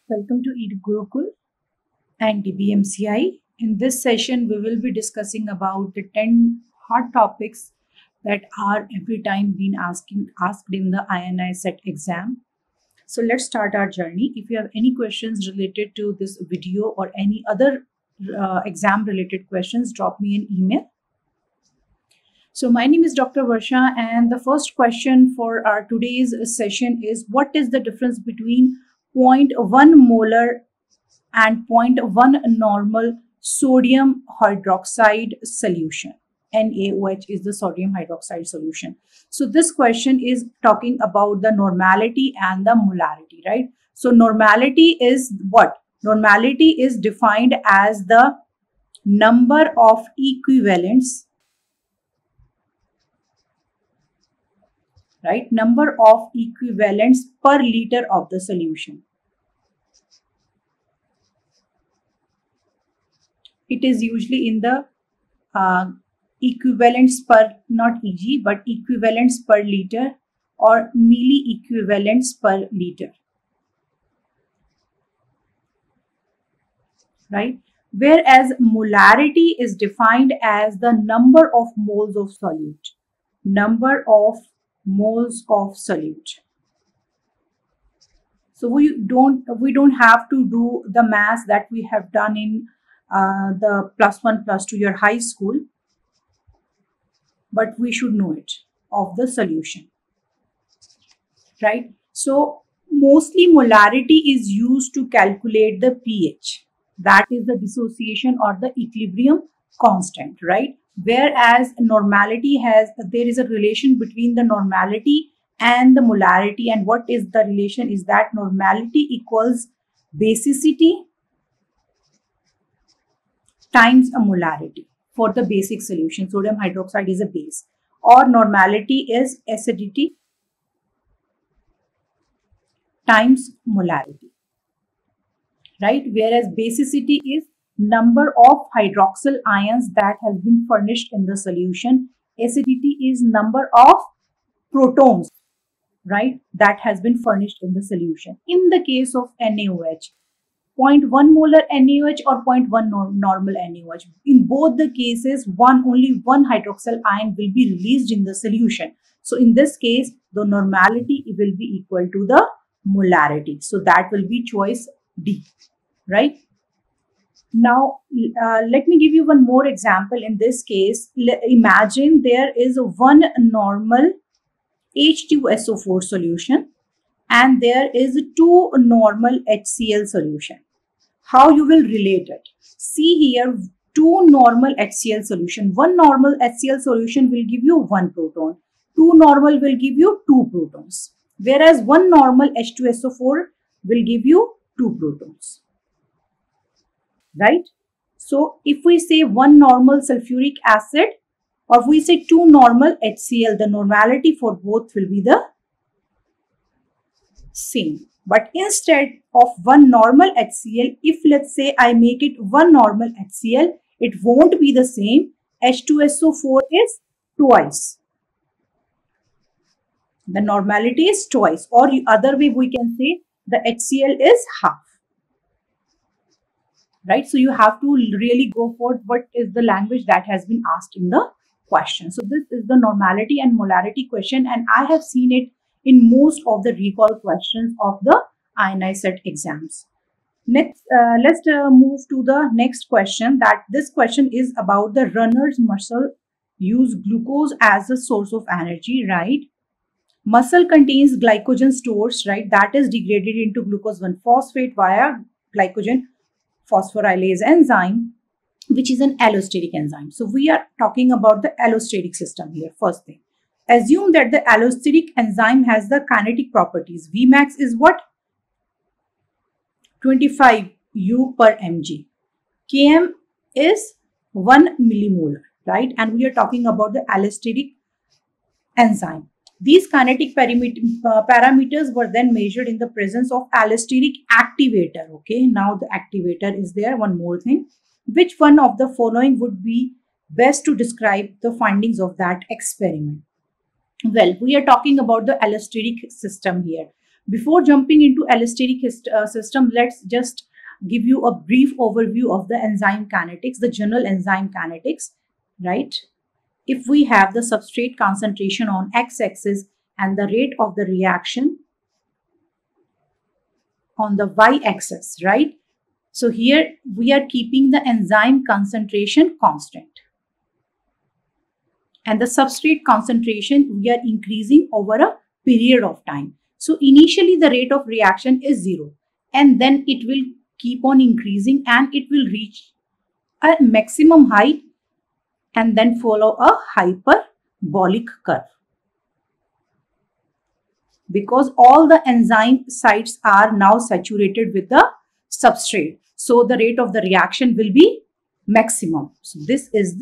Welcome to Eat Gurukul and DBMCI. In this session, we will be discussing about the 10 hot topics that are every time being asked in the INI set exam. So let's start our journey. If you have any questions related to this video or any other exam related questions, drop me an email. So my name is Dr. Varsha, and the first question for our today's session is, what is the difference between 0.1 molar and 0.1 normal sodium hydroxide solution? NaOH is the sodium hydroxide solution. So this question is talking about the normality and the molarity, right? So normality is what? Normality is defined as the number of equivalents, right? Number of equivalents per liter of the solution. It is usually in the equivalents per, not EG, but equivalents per liter or milli equivalents per liter, right? Whereas molarity is defined as the number of moles of solute. Number of moles of solute. So we don't have to do the math that we have done in the +1 +2 year high school, but we should know it of the solution, right? So mostly molarity is used to calculate the pH, that is the dissociation or the equilibrium constant, right? Whereas normality there is a relation between the normality and the molarity, and what is the relation is that normality equals basicity times a molarity for the basic solution. Sodium hydroxide is a base, or normality is acidity times molarity, right? Whereas basicity is number of hydroxyl ions that has been furnished in the solution. Acidity is number of protons, right, that has been furnished in the solution. In the case of NaOH, 0.1 molar NaOH or 0.1 normal NaOH, in both the cases, only one hydroxyl ion will be released in the solution. So in this case, the normality will be equal to the molarity. So that will be choice D, right? Now, let me give you one more example. In this case, imagine there is one normal H2SO4 solution and there is two normal HCl solution. How you will relate it? See here, two normal HCl solution. One normal HCl solution will give you one proton. Two normal will give you two protons. Whereas one normal H2SO4 will give you two protons. Right? So if we say one normal sulfuric acid or we say two normal HCl, the normality for both will be the same. But instead of one normal HCl, if let's say I make it one normal HCl, it won't be the same. H2SO4 is twice. The normality is twice, or the other way we can say the HCl is half. Right? So you have to really go for what is the language that has been asked in the question. So this is the normality and molarity question, and I have seen it in most of the recall questions of the INI set exams. Next, let's move to the next question. That this question is about the runner's muscle use glucose as a source of energy, right? Muscle contains glycogen stores, right? That is degraded into glucose 1-phosphate via glycogen phosphorylase enzyme, which is an allostatic enzyme. So we are talking about the allostatic system here. First thing, assume that the allostatic enzyme has the kinetic properties. Vmax is what? 25 U per mg. Km is 1 millimolar, right? And we are talking about the allostatic enzyme. These kinetic parameters were then measured in the presence of allostatic activator. Okay, now the activator is there. One more thing. Which one of the following would be best to describe the findings of that experiment? Well, we are talking about the allostatic system here. Before jumping into allosteric system, let's just give you a brief overview of the enzyme kinetics, the general enzyme kinetics, right? If we have the substrate concentration on x-axis and the rate of the reaction on the y-axis, right? So here we are keeping the enzyme concentration constant. And the substrate concentration we are increasing over a period of time. So initially the rate of reaction is 0, and then it will keep on increasing and it will reach a maximum height and then follow a hyperbolic curve. Because all the enzyme sites are now saturated with the substrate, so the rate of the reaction will be maximum. So this is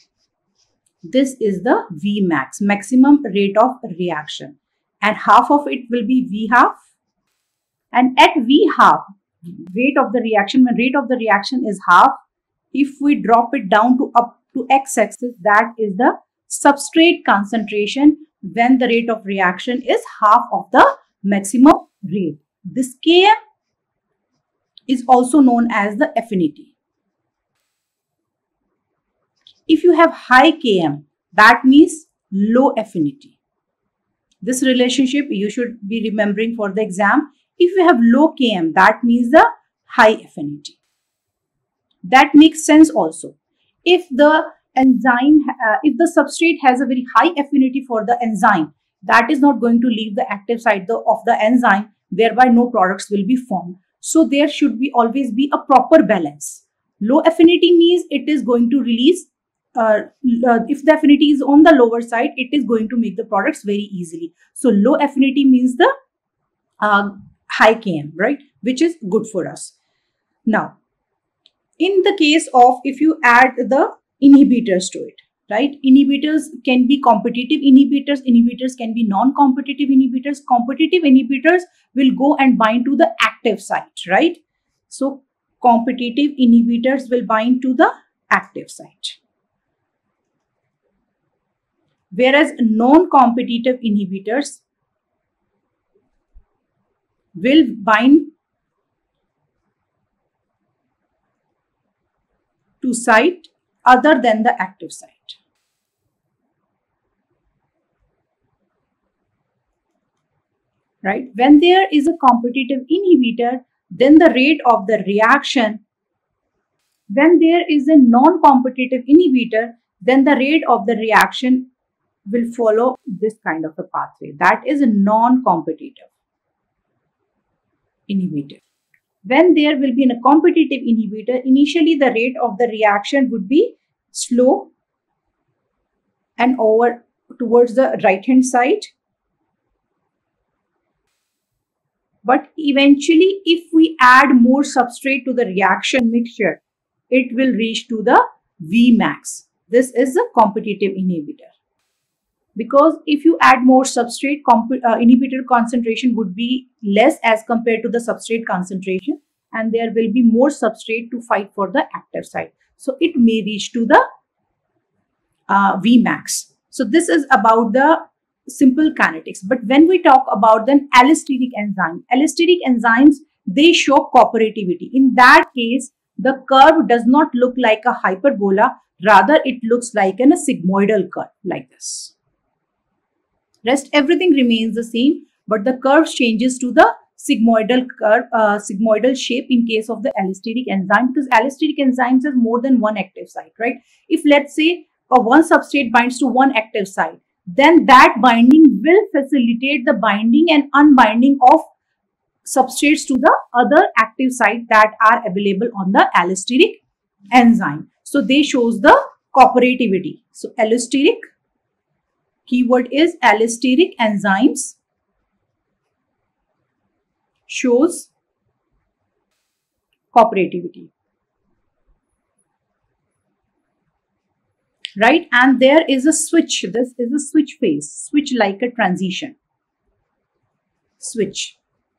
the Vmax, maximum rate of reaction, and half of it will be V half. And at V half, rate of the reaction, when rate of the reaction is half, if we drop it down to up to x-axis, that is the substrate concentration when the rate of reaction is half of the maximum rate. This Km is also known as the affinity. If you have high Km, that means low affinity. This relationship you should be remembering for the exam. If you have low Km, that means the high affinity. That makes sense also. If the enzyme, if the substrate has a very high affinity for the enzyme, that is not going to leave the active site of the enzyme, thereby no products will be formed. So there should be always be a proper balance. Low affinity means it is going to release, if the affinity is on the lower side, it is going to make the products very easily. So low affinity means the high Km, right, which is good for us. Now, in the case of if you add the inhibitors to it, right, inhibitors can be competitive inhibitors, inhibitors can be non-competitive inhibitors. Competitive inhibitors will go and bind to the active site, right? So competitive inhibitors will bind to the active site, whereas non-competitive inhibitors will bind to site other than the active site. Right? When there is a competitive inhibitor, then the rate of the reaction, when there is a non-competitive inhibitor, then the rate of the reaction will follow this kind of a pathway. That is a non-competitive inhibitor. When there will be a competitive inhibitor, initially the rate of the reaction would be slow and over towards the right hand side. But eventually, if we add more substrate to the reaction mixture, it will reach to the Vmax. This is a competitive inhibitor. Because if you add more substrate, inhibitor concentration would be less as compared to the substrate concentration, and there will be more substrate to fight for the active site. So it may reach to the Vmax. So this is about the simple kinetics. But when we talk about then allosteric enzymes, they show cooperativity. In that case, the curve does not look like a hyperbola, rather it looks like a sigmoidal curve like this. Rest everything remains the same, but the curve changes to the sigmoidal curve, sigmoidal shape in case of the allosteric enzyme, because allosteric enzymes have more than one active site, right? If let's say one substrate binds to one active site, then that binding will facilitate the binding and unbinding of substrates to the other active site that are available on the allosteric enzyme. So they shows the cooperativity. So allosteric, keyword is allosteric enzymes, shows cooperativity. Right, and there is a switch. This is a switch phase, switch like a transition, switch.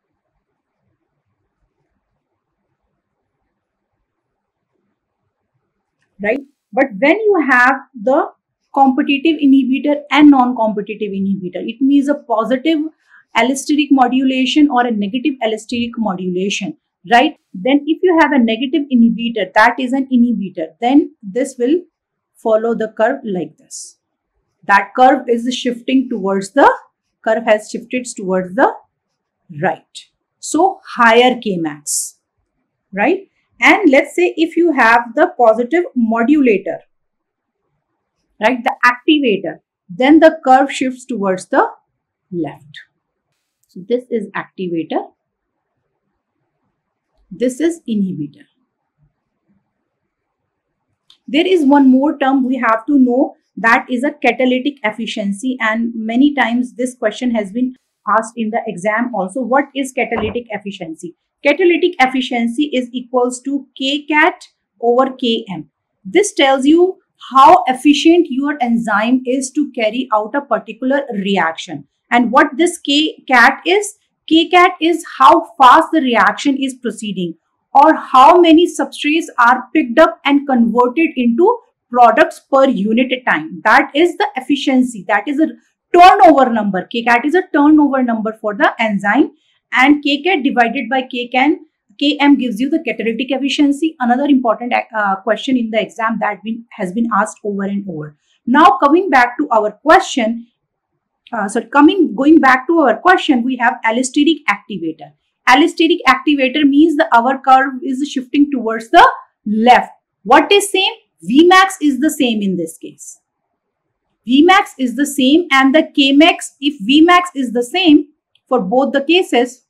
Right, but when you have the competitive inhibitor and non-competitive inhibitor, it means a positive allosteric modulation or a negative allosteric modulation, right? Then if you have a negative inhibitor, that is an inhibitor, then this will follow the curve like this. That curve is shifting towards the, curve has shifted towards the right. So higher Kmax, right? And let's say if you have the positive modulator, right, the activator, then the curve shifts towards the left. So this is activator, this is inhibitor. There is one more term we have to know, that is a catalytic efficiency, and many times this question has been asked in the exam also. What is catalytic efficiency? Catalytic efficiency is equals to Kcat over Km. This tells you how efficient your enzyme is to carry out a particular reaction. And what this Kcat is how fast the reaction is proceeding, or how many substrates are picked up and converted into products per unit time. That is the efficiency. That is a turnover number. Kcat is a turnover number for the enzyme, and Kcat divided by Km gives you the catalytic efficiency. Another important question in the exam that has been asked over and over. Now coming back to our question, going back to our question, we have allosteric activator. Allosteric activator means our curve is shifting towards the left. What is same? Vmax is the same in this case. Vmax is the same, and the Kmax, if Vmax is the same for both the cases,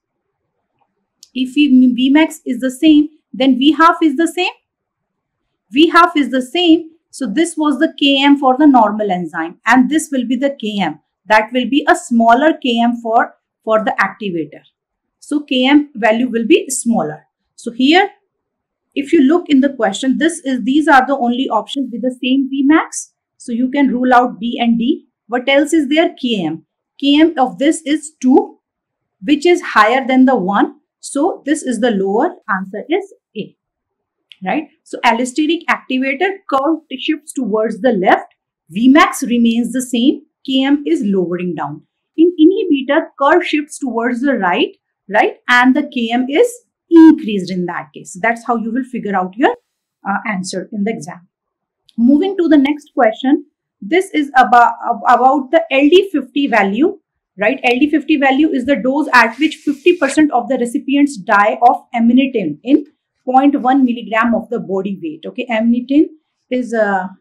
if Vmax is the same, then V half is the same. V half is the same. So this was the Km for the normal enzyme, and this will be the Km. That will be a smaller Km for the activator. So Km value will be smaller. So here, if you look in the question, these are the only options with the same Vmax. So you can rule out B and D. What else is there? Km. Km of this is 2, which is higher than the 1. So this is the lower, answer is A, right? So allosteric activator curve shifts towards the left. Vmax remains the same. Km is lowering down. In inhibitor, curve shifts towards the right, and the Km is increased in that case. That's how you will figure out your answer in the exam. Moving to the next question. This is about the LD50 value, right? LD50 value is the dose at which 50% of the recipients die of amanitin in 0.1 milligram of the body weight. Okay, amanitin is a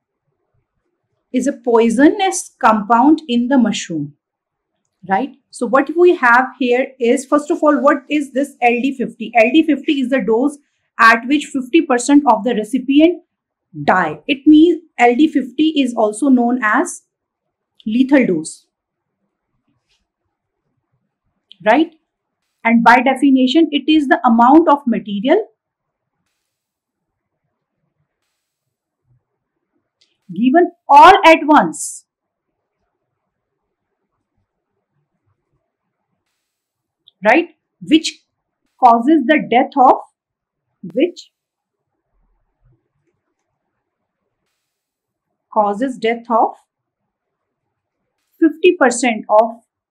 poisonous compound in the mushroom, right? So what we have here is, first of all, what is this LD50? LD50 is the dose at which 50% of the recipient die. It means LD50 is also known as lethal dose, right? And by definition, it is the amount of material given all at once, right, which causes the death of 50% of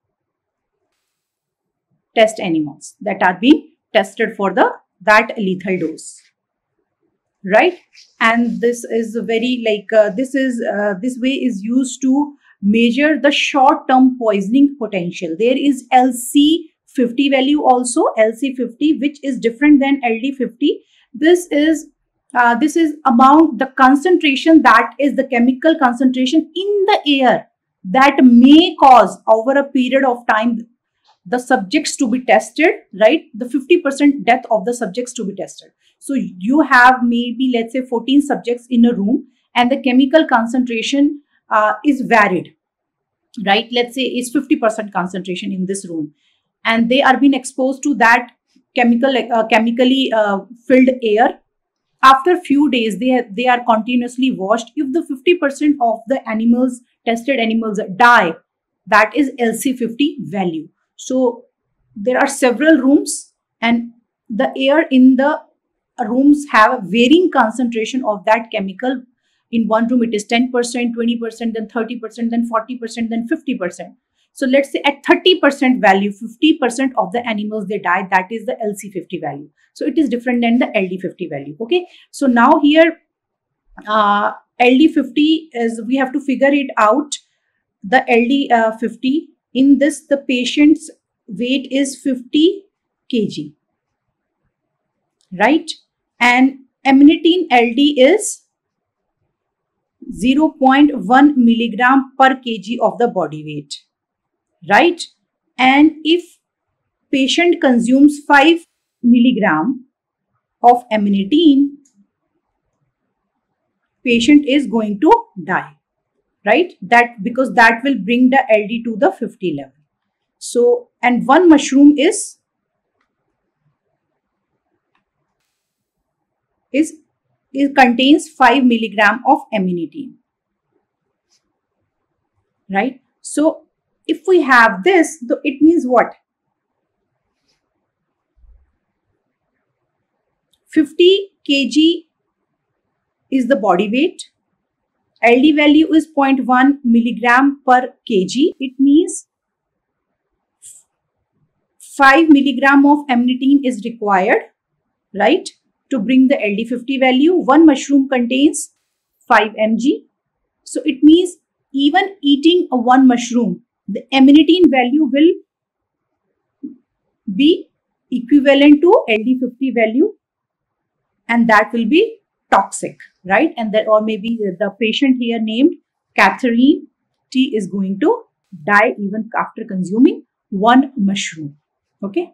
test animals that are being tested for that lethal dose, right? And this is very this way is used to measure the short-term poisoning potential. There is LC50 value also, LC50, which is different than LD50. This is amount the concentration, that is the chemical concentration in the air that may cause over a period of time the subjects to be tested, right? The 50% death of the subjects to be tested. So you have maybe, let's say, 14 subjects in a room, and the chemical concentration is varied, right? Let's say it's 50% concentration in this room, and they are being exposed to that chemically filled air. After few days, they are continuously washed. If the 50% of the tested animals die, that is LC50 value. So there are several rooms, and the air in the rooms have a varying concentration of that chemical. In one room, it is 10%, 20%, then 30%, then 40%, then 50%. So let's say at 30% value, 50% of the animals they die, that is the LC50 value. So it is different than the LD50 value. Okay. So now here LD50 is, we have to figure it out. The LD50, in this the patient's weight is 50 kg, right? And amanitin LD is 0.1 milligram per kg of the body weight, right? And if patient consumes 5 milligram of amanitin, patient is going to die, right? That because that will bring the LD to the 50 level. So, and one mushroom is it contains 5 milligram of amanitin, right? So if we have this, it means what? 50 kg is the body weight. LD value is 0.1 milligram per kg. It means 5 milligram of amanitin is required, right, to bring the LD50 value. One mushroom contains 5 mg. So it means even eating one mushroom, the amanitin value will be equivalent to LD50 value, and that will be toxic, right? And that, or maybe the patient here named Catherine T is going to die even after consuming one mushroom. Okay.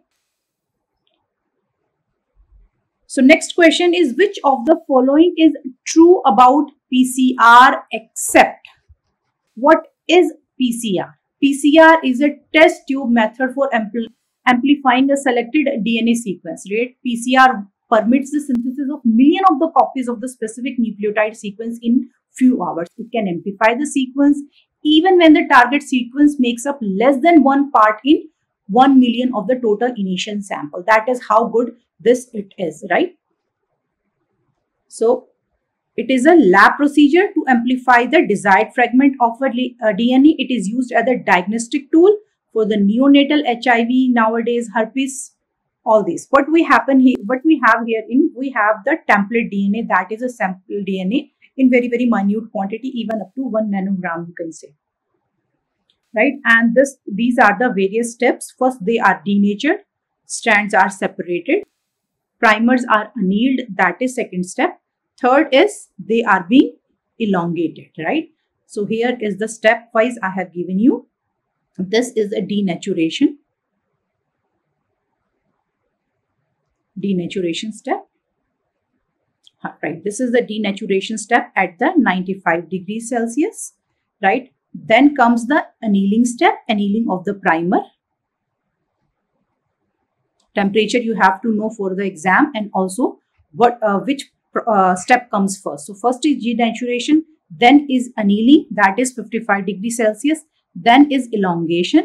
So next question is, which of the following is true about PCR except? What is PCR? PCR is a test tube method for amplifying a selected DNA sequence, right? PCR permits the synthesis of millions of the copies of the specific nucleotide sequence in few hours. It can amplify the sequence even when the target sequence makes up less than one part in 1 million of the total initial sample. That is how good this it is, right? So it is a lab procedure to amplify the desired fragment of a DNA. It is used as a diagnostic tool for the neonatal HIV, nowadays herpes, all these. What we have here in, we have the template DNA, that is a sample DNA in very, very minute quantity, even up to 1 nanogram, you can say, right? And these are the various steps. First, they are denatured, strands are separated, primers are annealed, that is second step. Third is they are being elongated, right? So here is the stepwise I have given you. This is a denaturation step, right? This is the denaturation step at the 95 degrees Celsius, right? Then comes the annealing step, annealing of the primer. Temperature you have to know for the exam, and also what which step comes first. So first is denaturation, then is annealing, that is 55 degrees Celsius, then is elongation,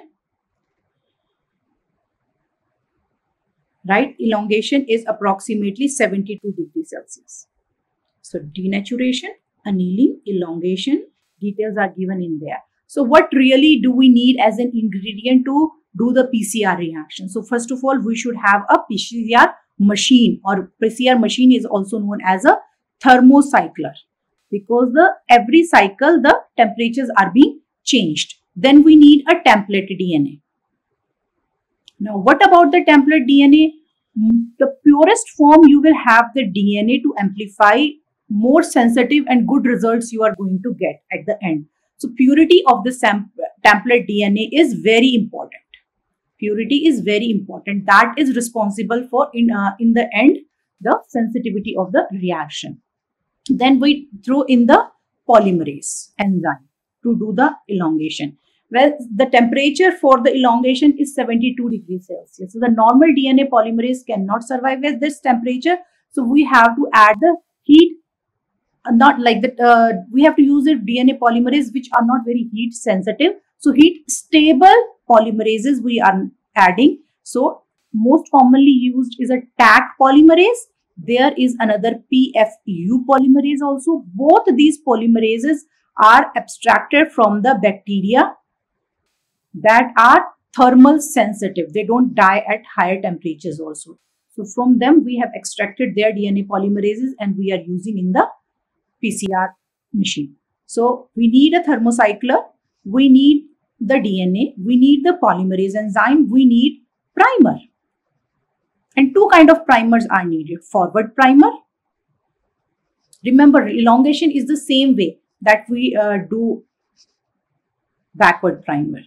right? Elongation is approximately 72 degrees Celsius. So denaturation, annealing, elongation, details are given in there. So what really do we need as an ingredient to do the PCR reaction? So first of all, we should have a PCR machine, or PCR machine is also known as a thermocycler, because every cycle the temperatures are being changed. Then we need a template DNA. Now what about the template DNA? The purest form you will have the DNA to amplify, more sensitive and good results you are going to get at the end. So purity of the template DNA is very important. Purity is very important. That is responsible for in the end the sensitivity of the reaction. Then we throw in the polymerase enzyme to do the elongation. Well, the temperature for the elongation is 72 degrees Celsius. So the normal DNA polymerase cannot survive at this temperature. So we have to add the heat, not like that. We have to use the DNA polymerase which are not very heat sensitive. So heat stable polymerases we are adding. So most commonly used is a Taq polymerase. There is another PFU polymerase also. Both these polymerases are abstracted from the bacteria that are thermal sensitive. They don't die at higher temperatures also. So from them we have extracted their DNA polymerases and we are using in the PCR machine. So we need a thermocycler, we need the DNA, we need the polymerase enzyme, we need primer. And two kind of primers are needed. Forward primer. Remember, elongation is the same way that we do backward primer.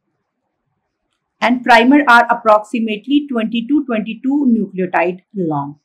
And primer are approximately 20 to 22 nucleotide long.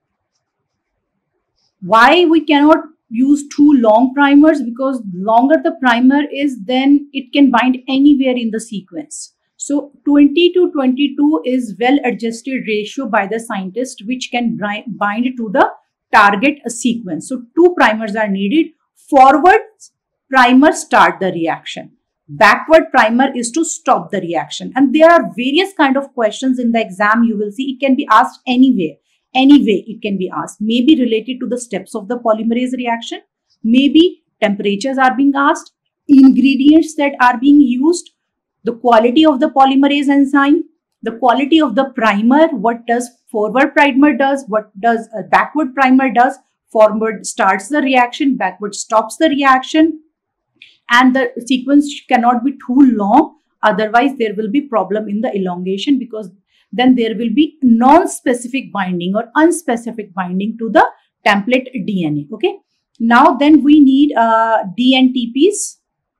Why we cannot use too long primers? Because longer the primer is, then it can bind anywhere in the sequence. So 20 to 22 is well adjusted ratio by the scientist, which can bind to the target sequence. So two primers are needed. Forward primer start the reaction. Backward primer is to stop the reaction. And there are various kind of questions in the exam. You will see it can be asked anywhere. Any way it can be asked. Maybe related to the steps of the polymerase reaction. Maybe temperatures are being asked. Ingredients that are being used. The quality of the polymerase enzyme. The quality of the primer. What does forward primer does? What does a backward primer does? Forward starts the reaction. Backward stops the reaction. And the sequence cannot be too long, otherwise there will be problem in the elongation, because then there will be non-specific binding or unspecific binding to the template DNA. Okay. Now then we need DNTPs.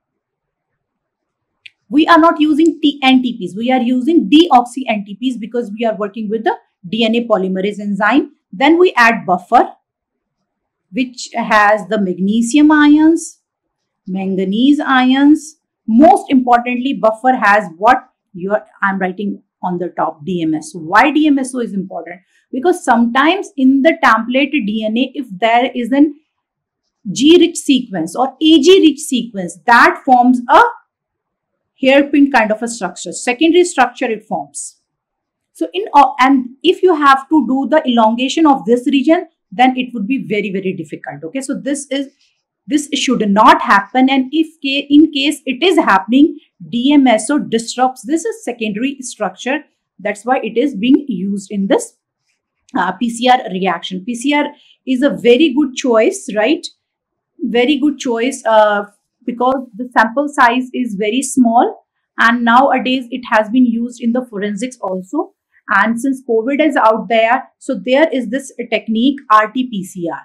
We are not using NTPs. We are using deoxy-NTPs because we are working with the DNA polymerase enzyme. Then we add buffer, which has the magnesium ions, manganese ions. Most importantly, buffer has what I'm writing on the top, DMSO. Why DMSO is important? Because sometimes in the template DNA, if there is an G-rich sequence or AG-rich sequence, that forms a hairpin kind of a structure. Secondary structure it forms. So and if you have to do the elongation of this region, then it would be very, very difficult. Okay, so this should not happen, and if in case it is happening, DMSO disrupts this secondary structure. That's why it is being used in this PCR reaction. PCR is a very good choice, right? Very good choice because the sample size is very small, and nowadays it has been used in the forensics also. And since COVID is out there, so there is this technique RT-PCR,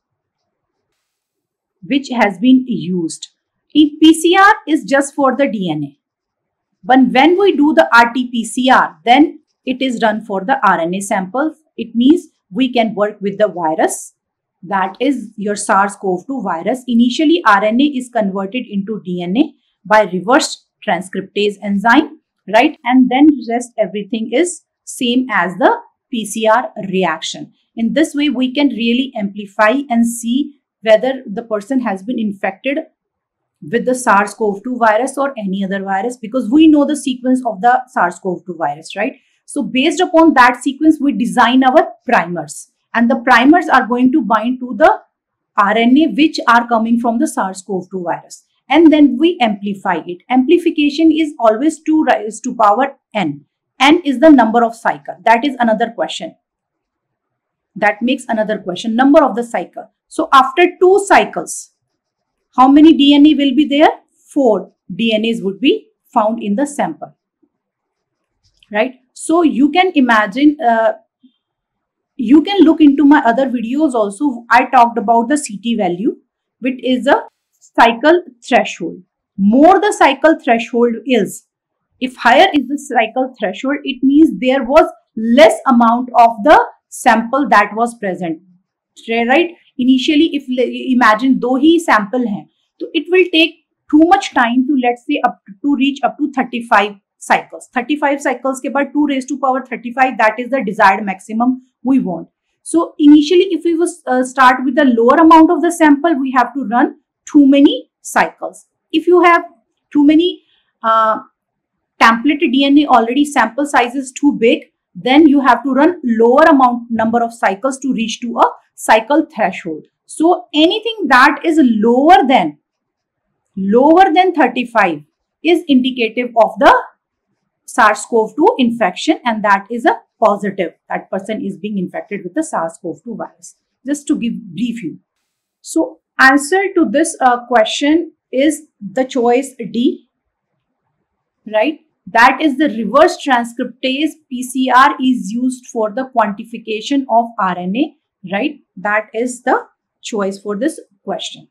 which has been used. In PCR is just for the DNA. But when we do the RT-PCR, then it is done for the RNA samples. It means we can work with the virus, that is your SARS-CoV-2 virus. Initially, RNA is converted into DNA by reverse transcriptase enzyme, right? And then rest everything is same as the PCR reaction. In this way, we can really amplify and see whether the person has been infected with the SARS-CoV-2 virus or any other virus, because we know the sequence of the SARS-CoV-2 virus, right? So based upon that sequence, we design our primers, and the primers are going to bind to the RNA which are coming from the SARS-CoV-2 virus, and then we amplify it. Amplification is always 2 raised to power n. N is the number of cycle. That is another question. That makes another question, number of the cycle. So after 2 cycles, how many DNA will be there? 4 DNAs would be found in the sample, right? So you can imagine, you can look into my other videos also. I talked about the CT value, which is a cycle threshold. More the cycle threshold is, if higher is the cycle threshold, it means there was less amount of the sample that was present, right? Initially, if imagine दो ही sample हैं, so it will take too much time to, let's say, to reach up to 35 cycles. 35 cycles के बाद 2 raised to power 35, that is the desired maximum we want. So initially, if we start with the lower amount of the sample, we have to run too many cycles. If you have too many template DNA already, sample size is too big, then you have to run lower number of cycles to reach to a cycle threshold. So anything that is lower than 35 is indicative of the SARS-CoV-2 infection, and that is a positive. That person is being infected with the SARS-CoV-2 virus. Just to brief you. So answer to this question is the choice D, right? That is the reverse transcriptase PCR is used for the quantification of RNA, right? That is the choice for this question.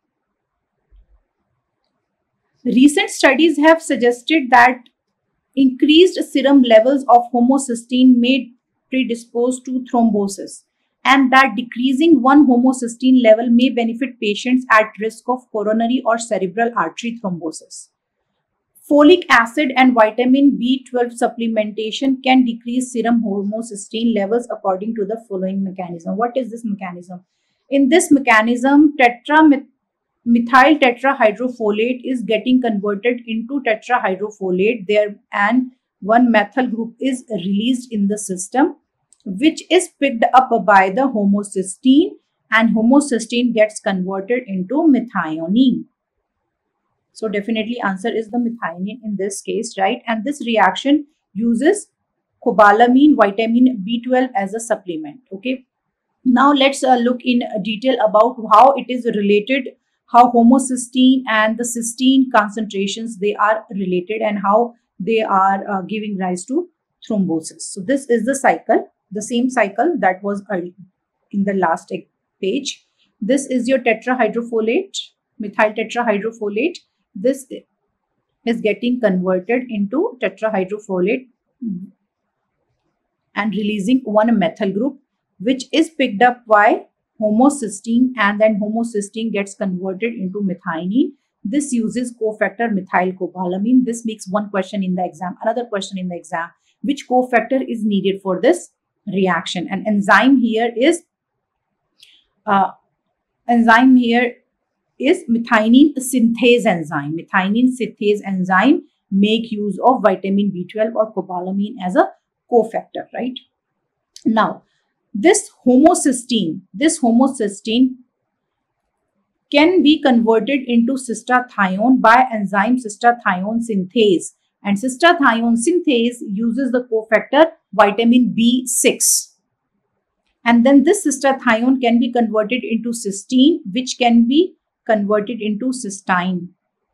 Recent studies have suggested that increased serum levels of homocysteine may predispose to thrombosis, and that decreasing one homocysteine level may benefit patients at risk of coronary or cerebral artery thrombosis. Folic acid and vitamin B12 supplementation can decrease serum homocysteine levels according to the following mechanism. What is this mechanism? In this mechanism, methyl tetrahydrofolate is getting converted into tetrahydrofolate there, and one methyl group is released in the system, which is picked up by the homocysteine, and homocysteine gets converted into methionine. So definitely answer is the methionine in this case, right? And this reaction uses cobalamin, vitamin B12 as a supplement. Okay. Now let's look in detail about how it is related, how homocysteine and the cysteine concentrations, they are related, and how they are giving rise to thrombosis. So this is the cycle, the same cycle that was in the last page. This is your tetrahydrofolate, methyl tetrahydrofolate. This is getting converted into tetrahydrofolate and releasing one methyl group, which is picked up by homocysteine, and then homocysteine gets converted into methionine. This uses cofactor methylcobalamin. This makes one question in the exam. Another question in the exam, which cofactor is needed for this reaction? And enzyme here is methionine synthase enzyme. Methionine synthase enzyme make use of vitamin B12 or cobalamin as a cofactor, right? Now, this homocysteine can be converted into cystathione by enzyme cystathione synthase, and cystathione synthase uses the cofactor vitamin B6. And then this cystathione can be converted into cysteine, which can be converted into cysteine.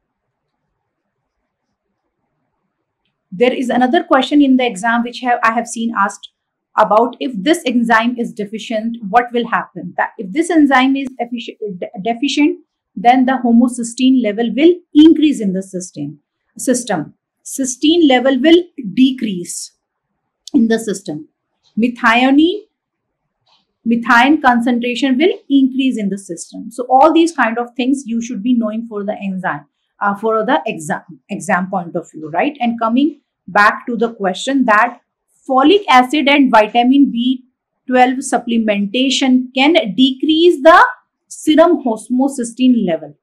There is another question in the exam which I have seen asked about, if this enzyme is deficient, what will happen? That if this enzyme is deficient, then the homocysteine level will increase in the system. Cysteine level will decrease in the system. Methionine concentration will increase in the system. So all these kind of things you should be knowing for the enzyme, for the exam point of view, right? And coming back to the question, that folic acid and vitamin B12 supplementation can decrease the serum homocysteine level,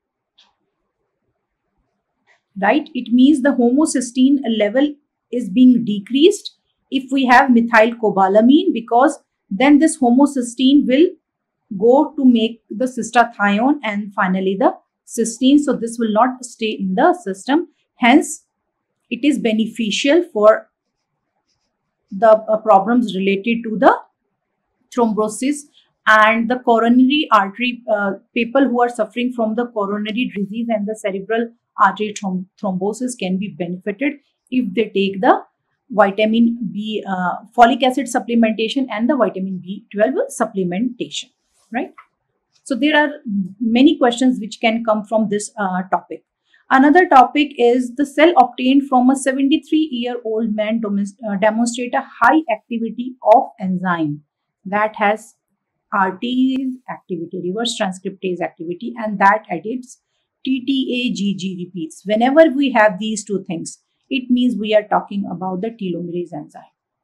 right? It means the homocysteine level is being decreased if we have methylcobalamin, because then this homocysteine will go to make the cystathione and finally the cysteine. So this will not stay in the system. Hence, it is beneficial for the problems related to the thrombosis and the coronary artery, people who are suffering from the coronary disease and the cerebral artery thrombosis can be benefited if they take the vitamin B, folic acid supplementation and the vitamin B12 supplementation, right? So there are many questions which can come from this topic. Another topic is the cell obtained from a 73-year-old man demonstrate a high activity of enzyme that has RTase activity, reverse transcriptase activity, and that at its TTAGG repeats. Whenever we have these two things, it means we are talking about the telomerase enzyme,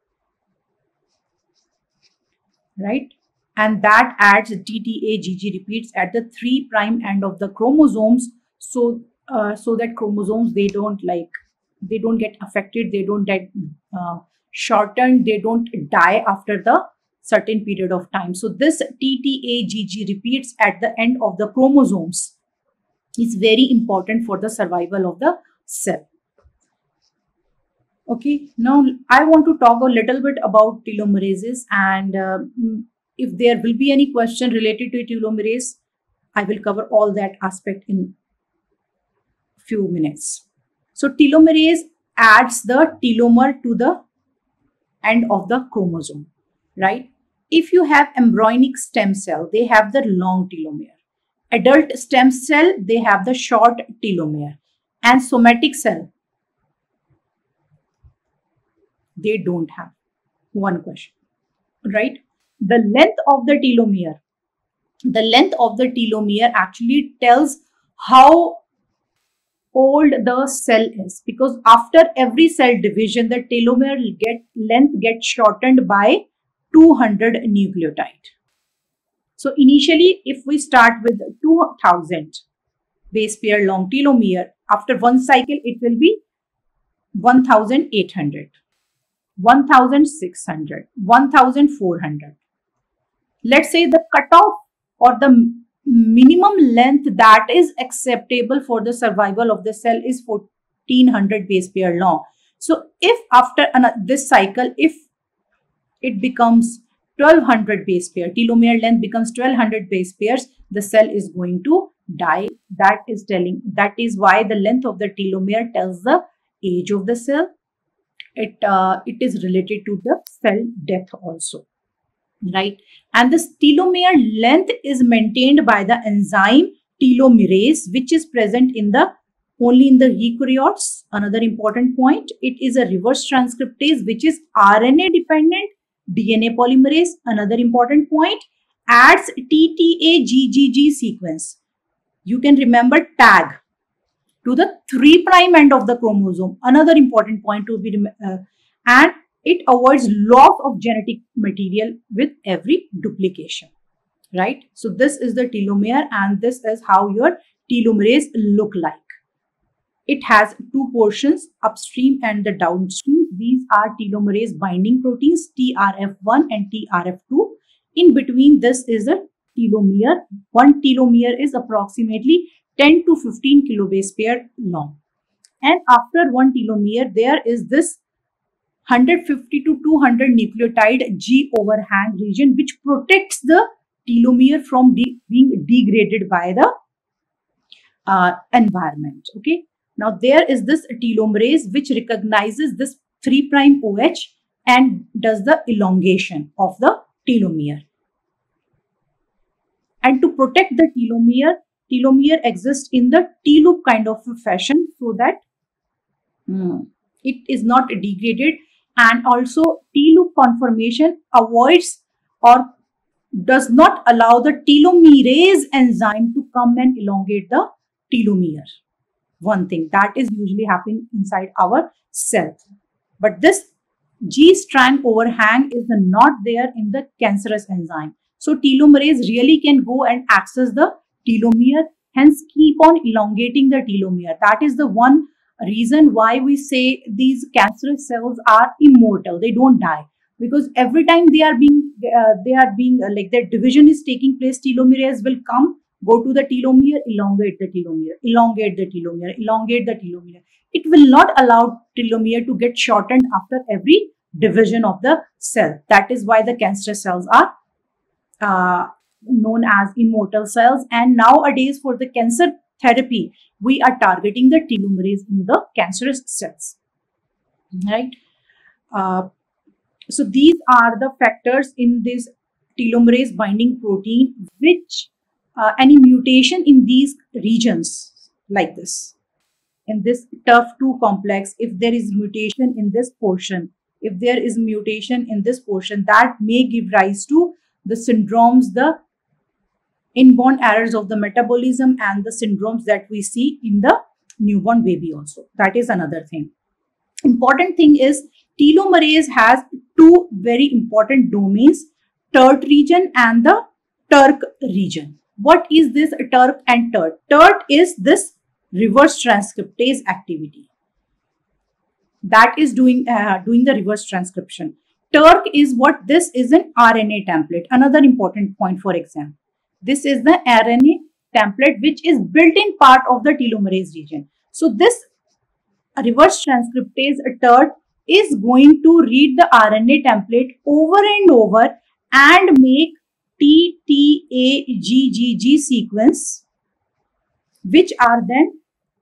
right? And that adds TTAGG repeats at the 3' end of the chromosomes, so that chromosomes, they don't get affected, they don't get shortened, they don't die after the certain period of time. So this TTAGG repeats at the end of the chromosomes is very important for the survival of the cell. Okay, now I want to talk a little bit about telomerases, and if there will be any question related to telomerase, I will cover all that aspect in few minutes. So telomerase adds the telomere to the end of the chromosome, right? If you have embryonic stem cell, they have the long telomere. Adult stem cell, they have the short telomere. And somatic cell, they don't have. One question, right? The length of the telomere actually tells how old the cell is, because after every cell division the telomere length gets shortened by 200 nucleotide. So initially if we start with 2000 base pair long telomere, after one cycle it will be 1800, 1600, 1400. Let's say the cutoff or the minimum length that is acceptable for the survival of the cell is 1400 base pair long. So if after this cycle, if it becomes 1200 base pair, telomere length becomes 1200 base pairs, the cell is going to die. That is why the length of the telomere tells the age of the cell. It is related to the cell death also, right? And this telomere length is maintained by the enzyme telomerase, which is present only in the eukaryotes. Another important point, it is a reverse transcriptase, which is RNA dependent DNA polymerase. Another important point, adds TTA-GGG sequence. You can remember tag to the 3' end of the chromosome. Another important point to be and it avoids loss of genetic material with every duplication, right? So this is the telomere, and this is how your telomerase look like. It has two portions, upstream and the downstream. These are telomerase binding proteins, TRF1 and TRF2. In between this is a telomere. One telomere is approximately 10 to 15 kilobase pair long. And after one telomere, there is this 150 to 200 nucleotide G overhang region, which protects the telomere from being degraded by the environment. Okay. Now there is this telomerase which recognizes this 3' OH and does the elongation of the telomere. And to protect the telomere exists in the T-loop kind of a fashion, so that it is not degraded. And also T-loop conformation avoids or does not allow the telomerase enzyme to come and elongate the telomere. One thing that is usually happening inside our cell. But this G strand overhang is not there in the cancerous enzyme. So telomerase really can go and access the telomere, hence keep on elongating the telomere. That is the one reason why we say these cancerous cells are immortal. They don't die, because every time they are being like their division is taking place, telomerase will come, go to the telomere, elongate the telomere, elongate the telomere, elongate the telomere. It will not allow telomere to get shortened after every division of the cell. That is why the cancerous cells are known as immortal cells. And nowadays for the cancer therapy, we are targeting the telomerase in the cancerous cells, right? So these are the factors in this telomerase binding protein, which any mutation in these regions like this, in this TUF2 complex, if there is mutation in this portion, that may give rise to the syndromes, the inborn errors of the metabolism, and the syndromes that we see in the newborn baby also. That is another thing. Important thing is telomerase has two very important domains, TERT region and the TERK region. What is this TERK and TERT? TERT is this reverse transcriptase activity that is doing the reverse transcription. TERK is what? This is an RNA template. Another important point for exam. This is the RNA template which is built-in part of the telomerase region. So this reverse transcriptase TERT is going to read the RNA template over and over and make TTAGGG sequence, which are then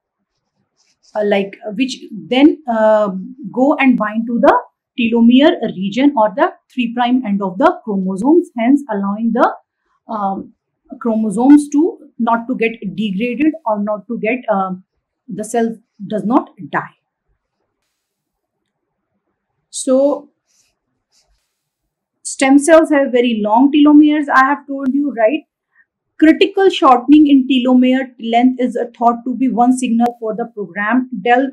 which then go and bind to the telomere region or the 3' end of the chromosomes, hence allowing the chromosomes to not to get degraded or not to get the cell does not die. So stem cells have very long telomeres, I have told you, right? Critical shortening in telomere length is thought to be one signal for the programmed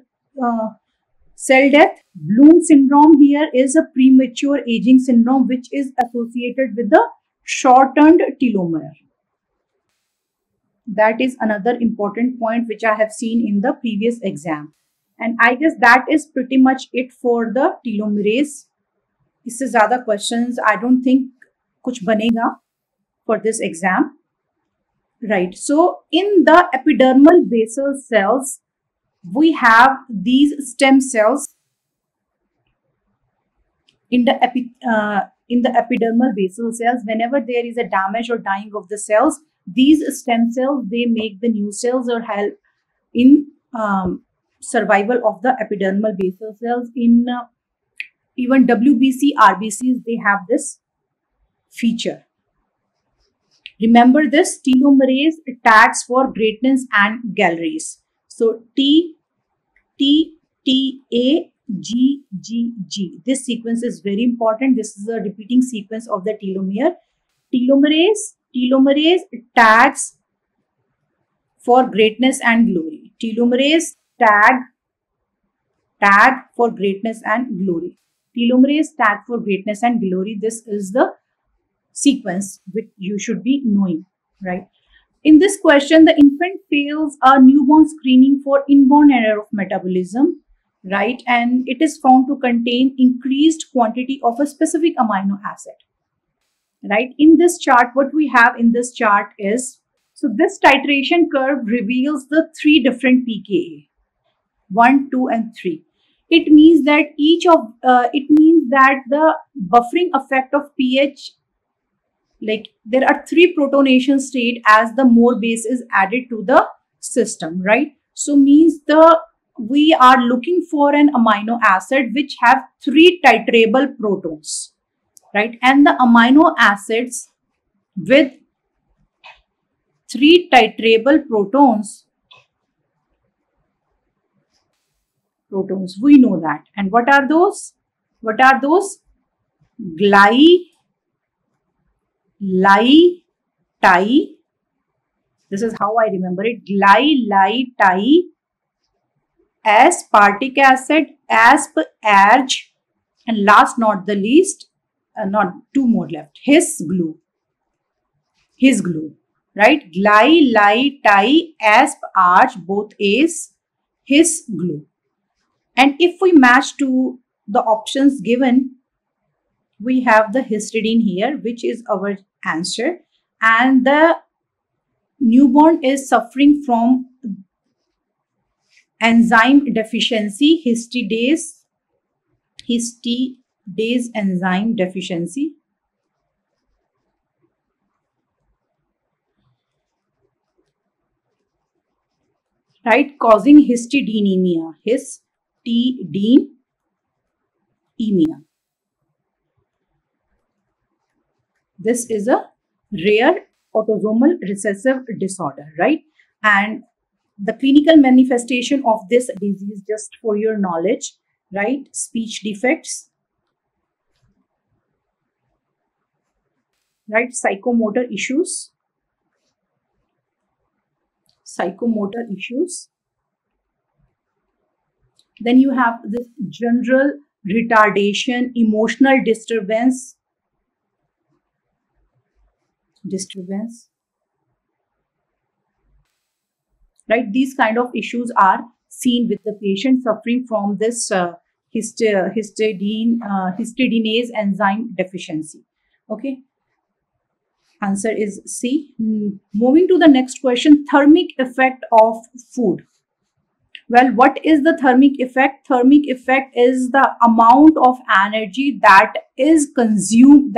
cell death. Bloom syndrome here is a premature aging syndrome which is associated with the shortened telomere. That is another important point which I have seen in the previous exam. And I guess that is pretty much it for the telomerase. इससे ज़्यादा questions I don't think कुछ बनेगा for this exam. Right. So in the epidermal basal cells, we have these stem cells. In the epidermal basal cells, whenever there is a damage or dying of the cells, these stem cells, they make the new cells or help in survival of the epidermal basal cells. In even WBC, RBCs, they have this feature. Remember this, telomerase tags for greatness and Galleries. So TTAGGG. This sequence is very important. This is a repeating sequence of the telomere. Telomerase tags for greatness and glory. Telomerase tag for greatness and glory. Telomerase tag for greatness and glory. This is the sequence which you should be knowing, right? In this question, the infant fails a newborn screening for inborn error of metabolism, right? And it is found to contain increased quantity of a specific amino acid, right? In this chart, what we have in this chart is, so this titration curve reveals the 3 different pKa, 1, 2, and 3. It means that the buffering effect of pH, like there are 3 protonation state as the more base is added to the system, right? So means we are looking for an amino acid which have 3 titrable protons, right? And the amino acids with 3 titrable protons, we know that. And what are those? Gly-li-ti. This is how I remember it. Gly-li-ti, aspartic acid, asp, arg, and last not the least, not 2 more left, his glue, right? Gly-li-ti, asp, arg, both A's, his glue. And if we match to the options given, we have the histidine here, which is our answer. And the newborn is suffering from enzyme deficiency, histidase enzyme deficiency. Right, causing histidinemia, This is a rare autosomal recessive disorder, right? And the clinical manifestation of this disease, just for your knowledge, right? Speech defects, right? Psychomotor issues. Then you have this general retardation, emotional disturbance. Right? These kind of issues are seen with the patient suffering from this histidinase enzyme deficiency. Okay. Answer is C. Moving to the next question, thermic effect of food. Well, what is the thermic effect? Thermic effect is the amount of energy that is consumed,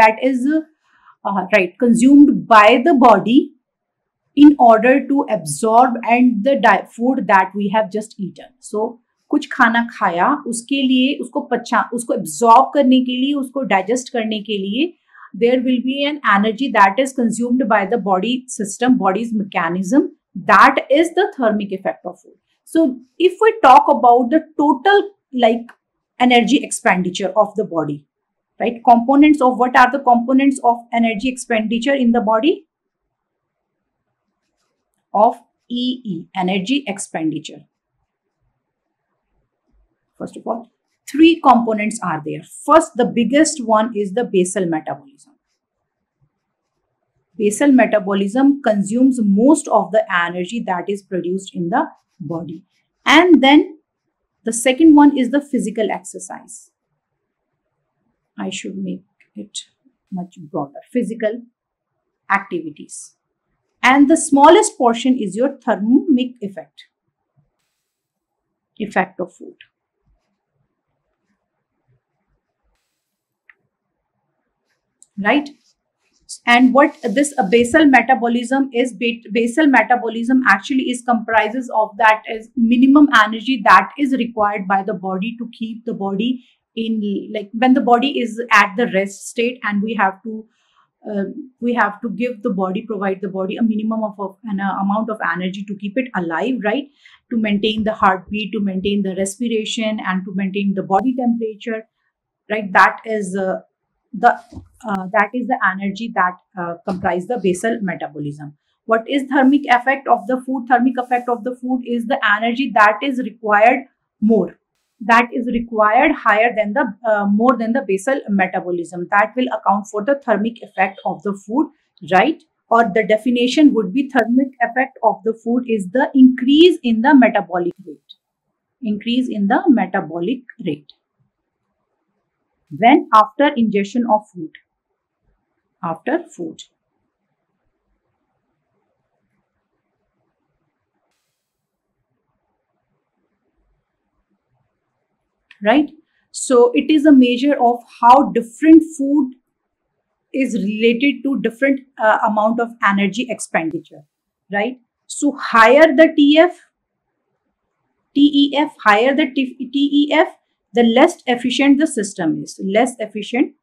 consumed by the body in order to absorb and the food that we have just eaten. So कुछ खाना खाया, उसके लिए उसको absorb करने के लिए, उसको digest करने के लिए there will be an energy that is consumed by the body system, body's mechanism. That is the thermic effect of food. So if we talk about the total energy expenditure of the body, right? Components of what are the components of energy expenditure in the body? Of EE, energy expenditure. First of all, 3 components are there. First, the biggest one is the basal metabolism. Basal metabolism consumes most of the energy that is produced in the body. And then the second one is the physical exercise. I should make it much broader. Physical activities. And the smallest portion is your thermic effect of food. Right? And what this basal metabolism is, basal metabolism actually comprises of that is minimum energy that is required by the body to keep the body in, like when the body is at the rest state, and we have to provide the body a minimum of an amount of energy to keep it alive, right? To maintain the heartbeat, to maintain the respiration, and to maintain the body temperature, right? That is the energy that comprise the basal metabolism. What is thermic effect of the food? Thermic effect of the food is the energy that is required higher than the more than the basal metabolism. That will account for the thermic effect of the food, right? Or the definition would be thermic effect of the food is the increase in the metabolic rate. Increase in the metabolic rate when after ingestion of food. After food. Right? So it is a measure of how different food is related to different amount of energy expenditure, right? So higher the TEF, higher the TEF, the less efficient the system is. Less efficient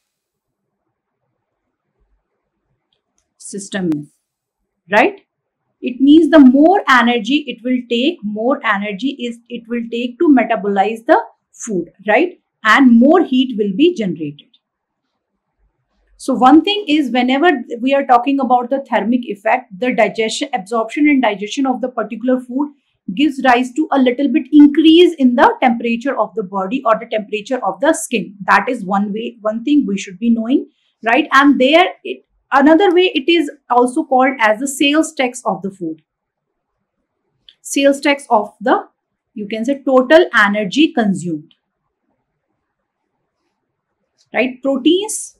system is, right? It means the more energy it will take, it will take to metabolize the food, right? And more heat will be generated. So one thing is, whenever we are talking about the thermic effect, the absorption and digestion of the particular food gives rise to a little bit increase in the temperature of the body or the temperature of the skin. That is one thing we should be knowing, right? And another way, it is also called as the sales tax of the food. Sales tax of the, you can say, total energy consumed, right? Proteins,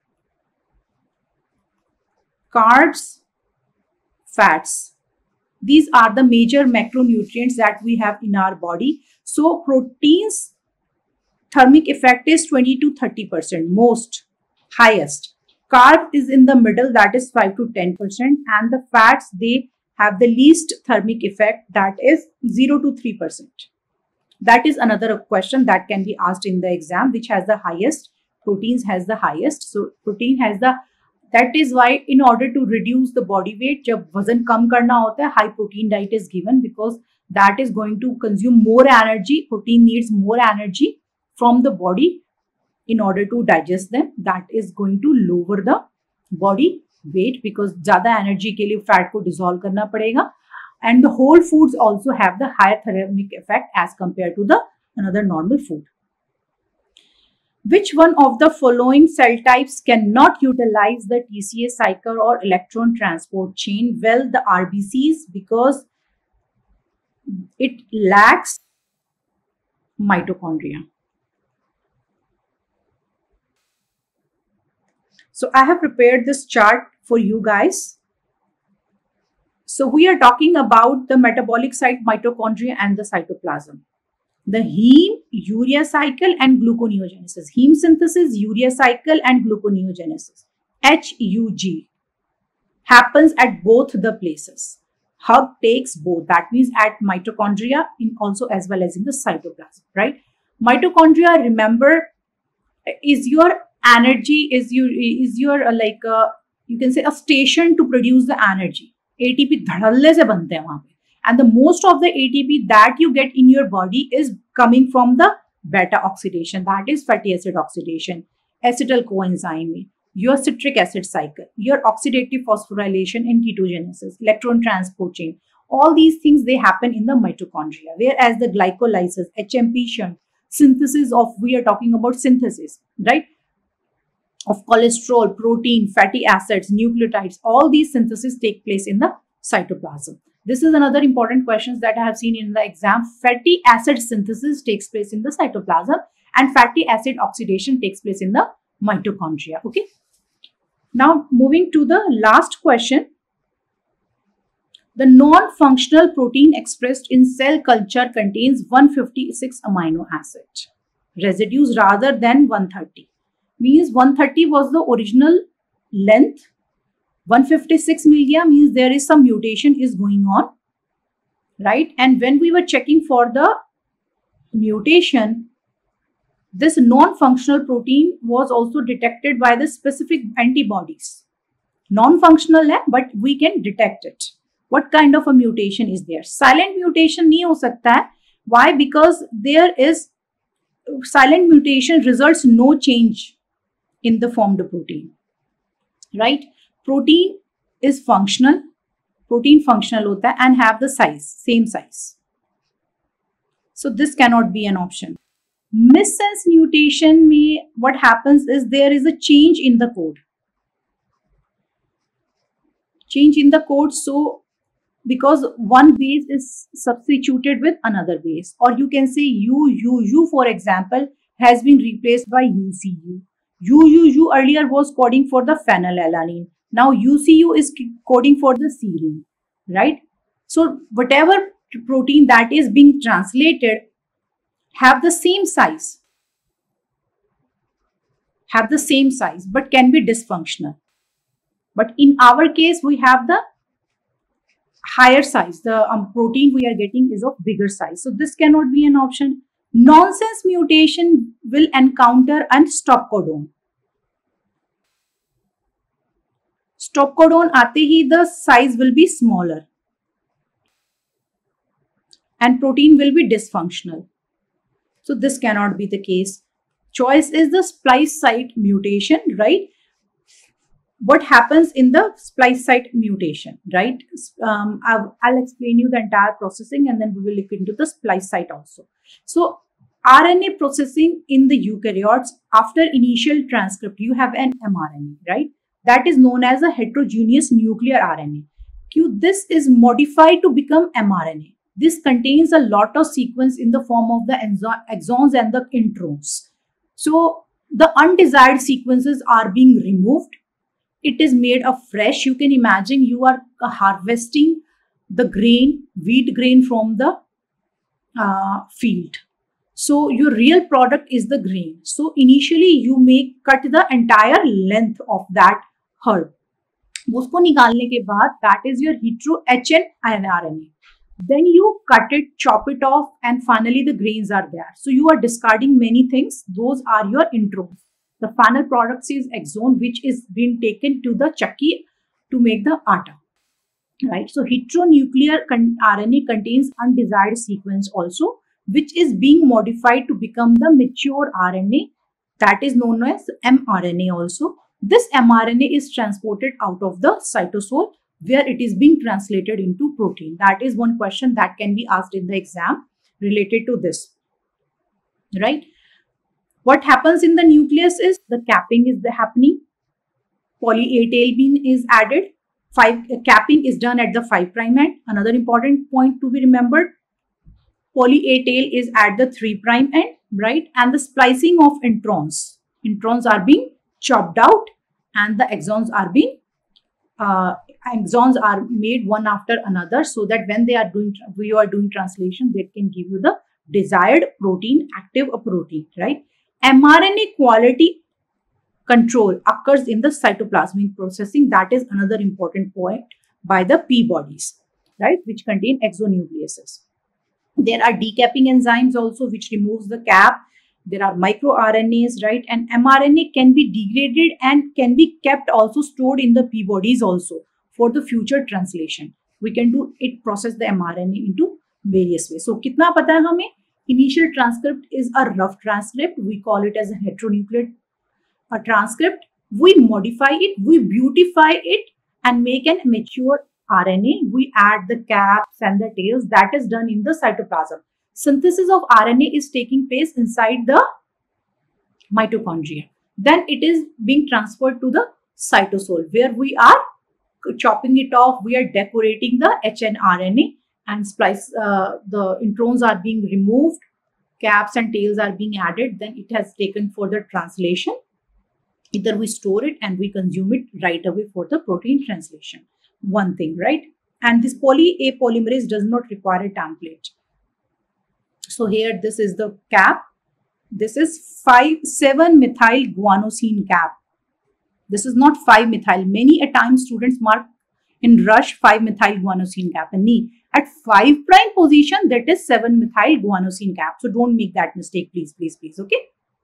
carbs, fats. These are the major macronutrients that we have in our body. So proteins, thermic effect is 20 to 30%, most highest. Carb is in the middle, that is 5 to 10%. And the fats, they have the least thermic effect, that is 0 to 3%. That is another question that can be asked in the exam, which has the highest. Proteins has the highest. So protein has the, that is why in order to reduce the body weight, जब वजन कम करना होता है, high protein diet is given, because that is going to consume more energy. Protein needs more energy from the body in order to digest them. That is going to lower the body weight, because ज़्यादा energy के लिए fat को dissolve करना पड़ेगा. And the whole foods also have the higher thermic effect as compared to the another normal food. Which one of the following cell types cannot utilize the TCA cycle or electron transport chain? Well, the RBCs, because it lacks mitochondria. So I have prepared this chart for you guys. So we are talking about the metabolic site, mitochondria and the cytoplasm. The heme, urea cycle and gluconeogenesis. Heme synthesis, urea cycle and gluconeogenesis. HUG happens at both the places. Hug takes both. That means at mitochondria in also as well as in the cytoplasm, right? Mitochondria, remember, is your energy, is your you can say a station to produce the energy. ATP धड़ल्ले से बनते हैं वहां पे. And the most of the ATP that you get in your body is coming from the beta oxidation, that is fatty acid oxidation, acetyl coenzyme, your citric acid cycle, your oxidative phosphorylation and ketogenesis, electron transport chain. All these things, they happen in the mitochondria, whereas the glycolysis, HMP shunt, synthesis of, we are talking about synthesis, right, of cholesterol, protein, fatty acids, nucleotides, all these synthesis take place in the cytoplasm. This is another important question that I have seen in the exam. Fatty acid synthesis takes place in the cytoplasm and fatty acid oxidation takes place in the mitochondria. Okay. Now moving to the last question. The non-functional protein expressed in cell culture contains 156 amino acid residues rather than 130. Means 130 was the original length. 156 mil gaya means there is some mutation is going on, right? And when we were checking for the mutation, this non-functional protein was also detected by the specific antibodies. Non-functional hai, but we can detect it. What kind of a mutation is there? Silent mutation nahi ho sakta hai. Why? Because there is silent mutation results no change in the formed protein, right? Protein is functional. Protein functional hota hai and have the size, same size. So this cannot be an option. Missense mutation may, what happens is there is a change in the code. Change in the code, so because one base is substituted with another base, or you can say U for example has been replaced by UCU. UUU earlier was coding for the phenylalanine. Now UCU is coding for the serine, right? So whatever protein that is being translated have the same size, but can be dysfunctional. But in our case, we have the higher size. The protein we are getting is of bigger size. So this cannot be an option. Nonsense mutation will encounter and stop codon. Stop codon aate hi the size will be smaller and protein will be dysfunctional. So this cannot be the case. Choice is the splice site mutation, right? What happens in the splice site mutation, right? I'll explain you the entire processing and then we will look into the splice site also. So RNA processing in the eukaryotes, after initial transcript, you have an mRNA, right? That is known as a heterogeneous nuclear RNA. This is modified to become mRNA. This contains a lot of sequence in the form of the exons and the introns. So the undesired sequences are being removed. It is made afresh. You can imagine you are harvesting the grain, wheat grain from the field. So your real product is the grain. So initially you may cut the entire length of that herb. उसको निकालने के बाद that is your hetero-HN-RNA. Then you cut it, chop it off, and finally the grains are there. So you are discarding many things. Those are your introns. The final product is exon, which is being taken to the chakki to make the atta. Right. So heteronuclear RNA contains undesired sequence also, which is being modified to become the mature RNA. That is known as mRNA also. This mRNA is transported out of the cytosol, where it is being translated into protein. That is one question that can be asked in the exam related to this, right? What happens in the nucleus is the capping is happening. Poly-A tail beam is added. Capping is done at the 5' end. Another important point to be remembered, poly-A tail is at the 3' end, right? And the splicing of introns. Introns are being chopped out and the exons are being exons are made one after another, so that when you are doing translation, that can give you the desired protein, active protein, right? mRNA quality control occurs in the cytoplasmic processing. That is another important point by the P bodies, right, which contain exonucleases. There are decapping enzymes also, which removes the cap. There are microRNAs, right? And mRNA can be degraded and can be kept also stored in the P bodies also for the future translation. We can do it, process the mRNA into various ways. So, कितना पता है हमें? Initial transcript is a rough transcript. We call it as a heteronucleate transcript. We modify it, we beautify it, and make an mature RNA. We add the caps and the tails. That is done in the cytoplasm. Synthesis of RNA is taking place inside the mitochondria. Then it is being transferred to the cytosol, where we are chopping it off. We are decorating the hnRNA and splice. The introns are being removed, caps and tails are being added. Then it has taken for the translation. Either we store it and we consume it right away for the protein translation. One thing, right? And this poly-A polymerase does not require a template. So here, this is the cap. This is 5,7-methyl guanosine cap. This is not 5-methyl. Many a time students mark in rush 5-methyl guanosine cap. And at 5' position, that is 7-methyl guanosine cap. So don't make that mistake, please, please, please. Okay.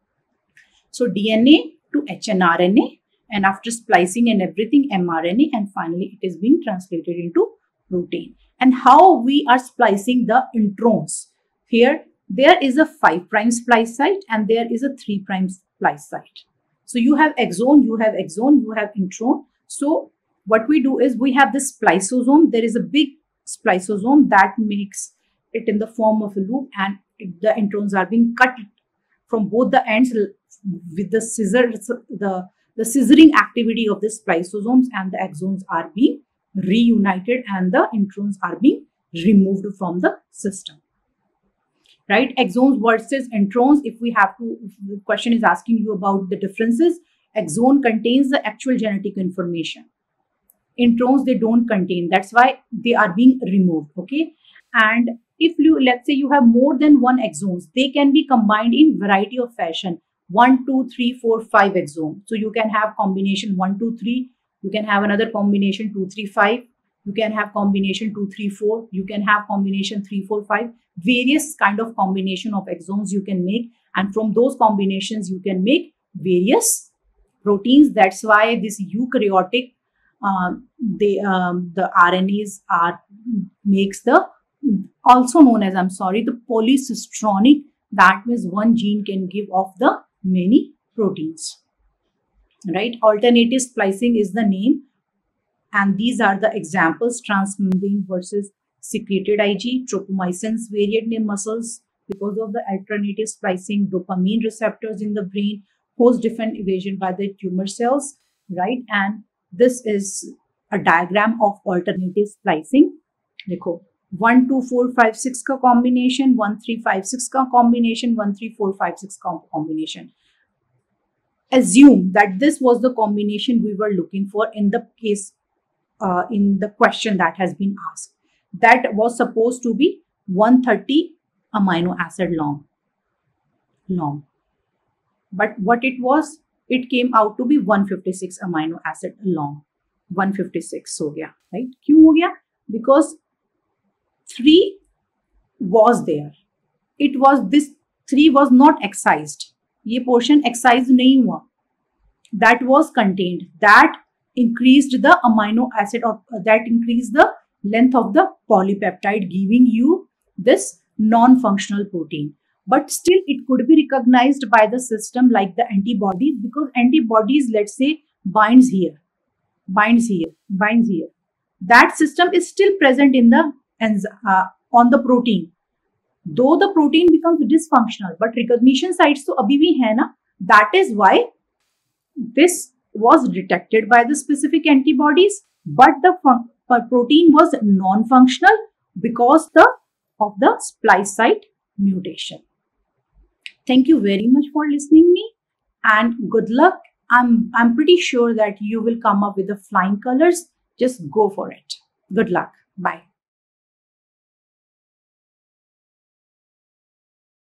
So DNA to hnRNA, and after splicing and everything, mRNA, and finally it is being translated into protein. And how we are splicing the introns? Here, there is a 5' splice site and there is a 3' splice site. So you have exon, you have intron. So what we do is we have this spliceosome. There is a big spliceosome that makes it in the form of a loop, and the introns are being cut from both the ends with the scissors, the scissoring activity of the spliceosomes, and the exons are being reunited and the introns are being removed from the system. Right? Exons versus introns. If the question is asking you about the differences, exon contains the actual genetic information. Introns, they don't contain. That's why they are being removed. Okay. And if let's say you have more than one exons, they can be combined in variety of fashion. 1, 2, 3, 4, 5 exons. So you can have combination 1, 2, 3. You can have another combination 2, 3, 5. You can have combination 2, 3, 4. You can have combination 3, 4, 5. Various kind of combination of exons you can make. And from those combinations, you can make various proteins. That's why this eukaryotic, the RNAs makes the, also known as, the polycistronic. That means one gene can give off the many proteins, right? Alternative splicing is the name, and these are the examples: transmembrane versus secreted Ig, tropomyosin's variant in muscles because of the alternative splicing, dopamine receptors in the brain, host defense evasion by the tumor cells, right? And this is a diagram of alternative splicing. Dekho, 1, 2, 4, 5, 6 का combination, 1, 3, 5, 6 का combination, 1, 3, 4, 5, 6 का combination. Assume that this was the combination we were looking for in the case, in the question that has been asked. That was supposed to be 130 amino acid long. But what it was, it came out to be 156 amino acid long. 156 हो गया, right? क्यों हो गया? Because 3 was there. It was, this 3 was not excised. ये portion excised नहीं हुआ. That was contained. That increased the amino acid, or that increased the length of the polypeptide, giving you this non-functional protein. But still it could be recognized by the system like the antibodies, because antibodies, let's say, binds here. That system is still present in the on the protein. Though the protein becomes dysfunctional, but recognition sites तो अभी भी है ना. That is why this was detected by the specific antibodies, but the protein was non-functional because of the splice site mutation. Thank you very much for listening me, and good luck. I'm pretty sure that you will come up with the flying colors. Just go for it. Good luck. Bye.